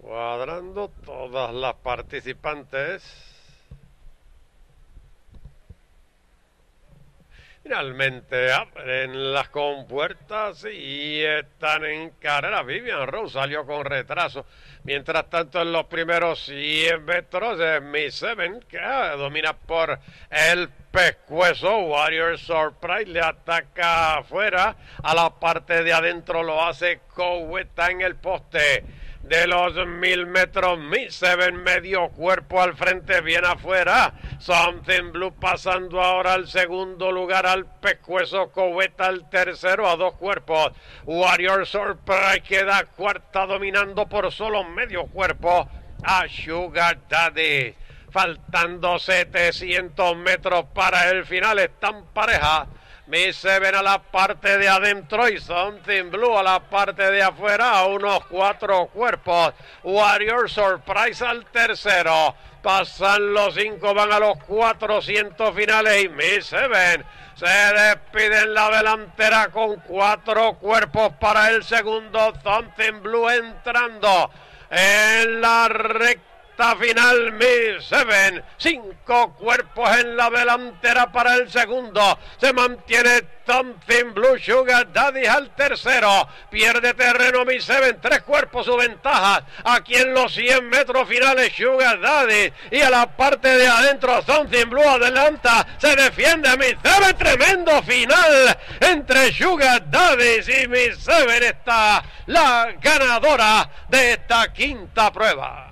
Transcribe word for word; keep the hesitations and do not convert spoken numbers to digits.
Cuadrando todas las participantes. Finalmente abren las compuertas y están en carrera. Vivian Rose salió con retraso. Mientras tanto, en los primeros cien metros, es Miss Seven, que domina por el pescuezo. Warrior Surprise le ataca afuera. A la parte de adentro lo hace Coweta en el poste de los mil metros. Miss Seven, medio cuerpo al frente, bien afuera. Something Blue pasando ahora al segundo lugar, al pescuezo. Coweta al tercero, a dos cuerpos. Warrior Surprise queda cuarta, dominando por solo medio cuerpo a Sugar Daddy. Faltando setecientos metros para el final, están pareja. Miss Seven a la parte de adentro y Something Blue a la parte de afuera, a unos cuatro cuerpos. Warrior Surprise al tercero. Pasan los cinco, van a los cuatrocientos finales y Miss Seven se despide en la delantera con cuatro cuerpos para el segundo. Something Blue entrando en la recta final. Miss Seven, cinco cuerpos en la delantera para el segundo. Se mantiene Something Blue. Sugar Daddy al tercero. Pierde terreno Miss Seven, tres cuerpos su ventaja. Aquí en los cien metros finales Sugar Daddy. Y a la parte de adentro Something Blue adelanta. Se defiende Miss Seven. Tremendo final entre Sugar Daddy y Miss Seven. Está la ganadora de esta quinta prueba.